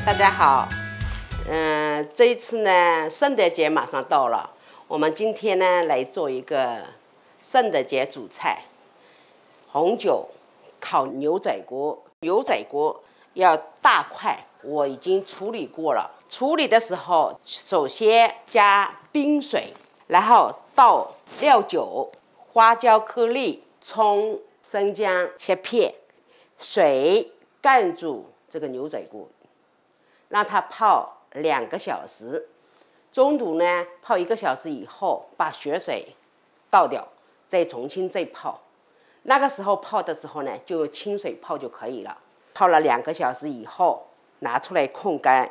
大家好，这一次呢，圣诞节马上到了，我们今天呢来做一个圣诞节主菜——红酒烤牛仔锅。牛仔锅要大块，我已经处理过了。处理的时候，首先加冰水，然后倒料酒、花椒颗粒、葱、生姜切片，水盖住这个牛仔锅。让它泡2个小时，中途呢泡1个小时以后，把血水倒掉，再重新泡。那个时候泡的时候呢，就用清水泡就可以了。泡了2个小时以后，拿出来控干。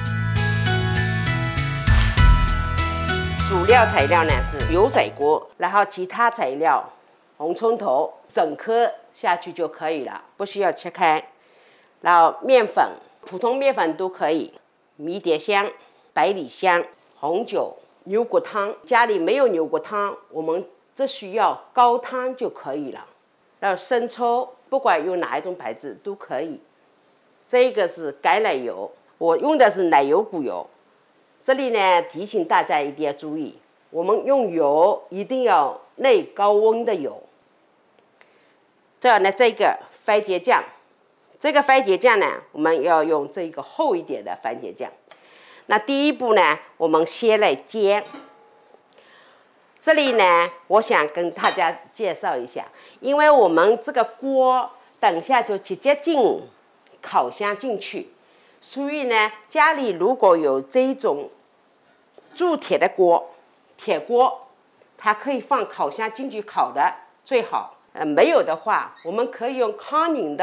主料材料呢是牛仔锅，然后其他材料，红葱头整颗下去就可以了，不需要切开。然后面粉。普通面粉都可以，迷迭香、百里香、红酒、牛骨汤。家里没有牛骨汤，我们只需要高汤就可以了。然后生抽，不管用哪一种牌子都可以。这个是橄榄油，我用的是奶油骨油。这里呢提醒大家一定要注意，我们用油一定要内高温的油。这样呢，这个番茄酱。这个番茄酱呢，我们要用这个厚一点的番茄酱。那第一步呢，我们先来煎。这里呢，我想跟大家介绍一下，因为我们这个锅等下就直接进烤箱进去，所以呢，家里如果有这种铸铁的锅、铁锅，它可以放烤箱进去烤的最好。没有的话，我们可以用康宁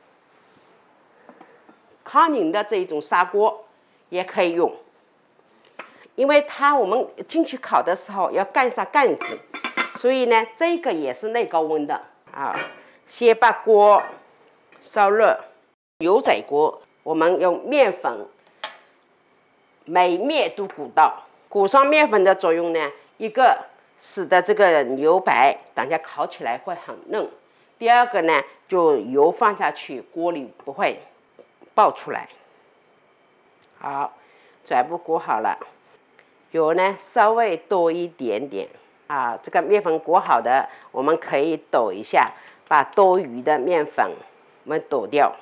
的这一种砂锅也可以用，因为我们进去烤的时候要盖上盖子，所以呢，这个也是内高温的啊。先把锅烧热，牛仔锅我们用面粉，每面都鼓到。鼓上面粉的作用呢，一个使得这个牛排等下烤起来会很嫩，第二个呢，就油放下去，锅里不会爆出来。好，全部裹好了，油呢稍微多一点点啊。这个面粉裹好的，我们可以抖一下，把多余的面粉我们抖掉。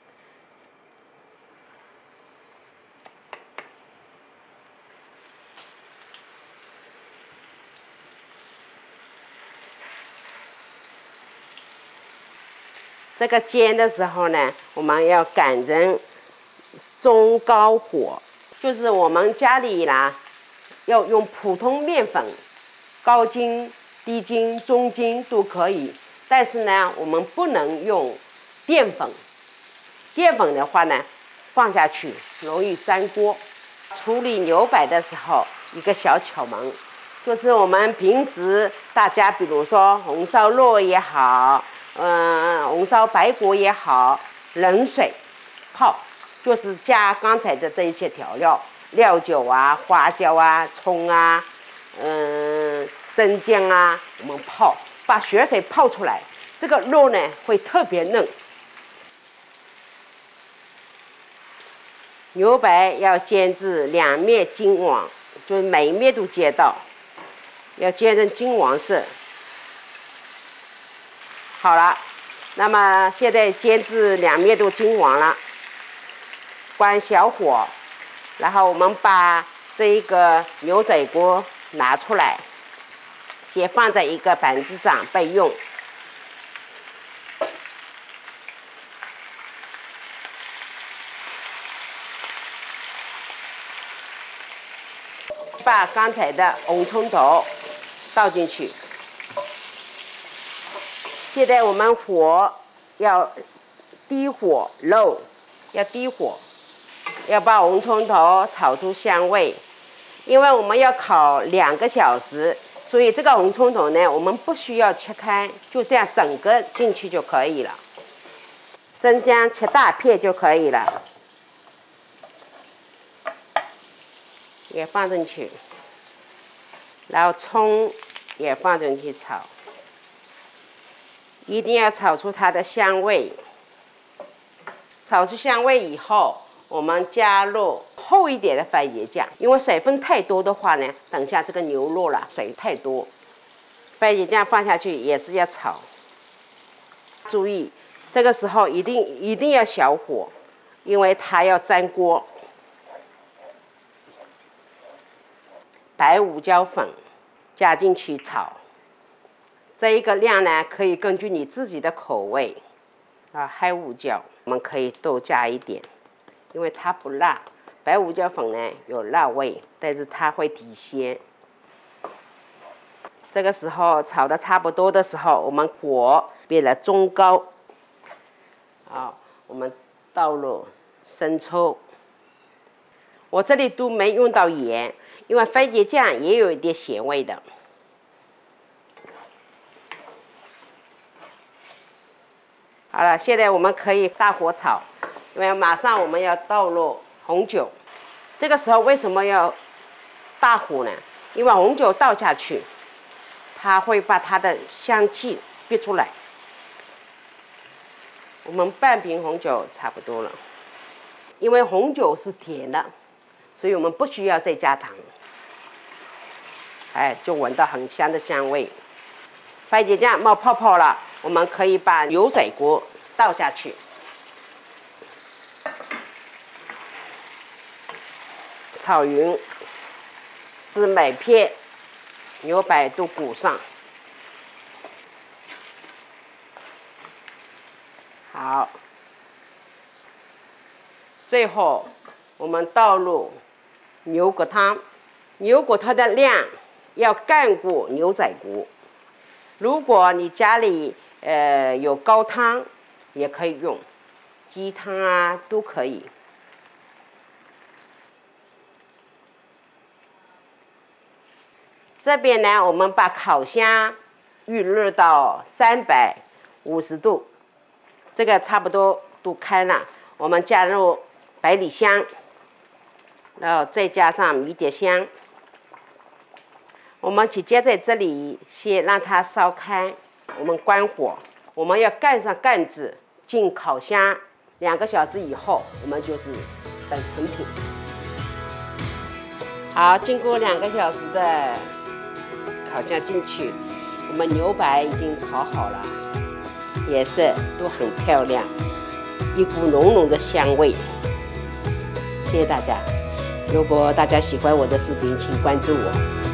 这个煎的时候呢，我们要改成中高火，就是我们家里啦，要用普通面粉，高筋、低筋、中筋都可以，但是呢，我们不能用淀粉。淀粉的话呢，放下去容易粘锅。处理牛排的时候，一个小窍门，就是我们平时大家比如说红烧肉也好，红烧白果也好，冷水泡，就是加刚才的这一些调料，料酒啊、花椒啊、葱啊、生姜啊，我们泡，把血水泡出来，这个肉呢会特别嫩。牛排要煎至2面金黄，就是每一面都煎到，要煎成金黄色。好了，那么现在煎至2面都金黄了，关小火，然后我们把这一个牛仔锅拿出来，先放在一个板子上备用。把刚才的红葱头倒进去。现在我们火要低火漏，要低火，要把红葱头炒出香味。因为我们要烤2个小时，所以这个红葱头呢，我们不需要切开，就这样整个进去就可以了。生姜切大片就可以了。也放进去，然后葱也放进去炒，一定要炒出它的香味。炒出香味以后， 我们加入厚一点的番茄酱，因为水分太多的话呢，等下这个牛肉啦水太多。番茄酱放下去也是要炒，注意这个时候一定要小火，因为它要粘锅。白胡椒粉加进去炒，这一个量呢可以根据你自己的口味黑胡椒我们可以多加一点，因为它不辣。白胡椒粉呢有辣味，但是它会提鲜。这个时候炒的差不多的时候，我们火变了中高。好，我们倒入生抽。我这里都没用到盐，因为番茄酱也有一点咸味的。好了，现在我们可以大火炒，因为马上我们要倒入红酒。这个时候为什么要大火呢？因为红酒倒下去，它会把它的香气逼出来。我们半瓶红酒差不多了，因为红酒是甜的，所以我们不需要再加糖。就闻到很香的香味。番茄酱冒泡泡了，我们可以把牛仔锅倒下去，炒匀，是每片牛排都裹上。好，最后我们倒入牛骨汤。牛骨汤的量要干过牛仔骨。如果你家里有高汤，也可以用，鸡汤啊都可以。这边呢，我们把烤箱预热到350度，这个差不多都开了。我们加入百里香，然后再加上迷迭香。我们直接在这里先让它烧开，我们关火，我们要盖上盖子，进烤箱2个小时以后，我们就是等成品。好，经过2个小时的烤箱进去，我们牛排已经烤好了，颜色都很漂亮，一股浓浓的香味。谢谢大家，如果大家喜欢我的视频，请关注我。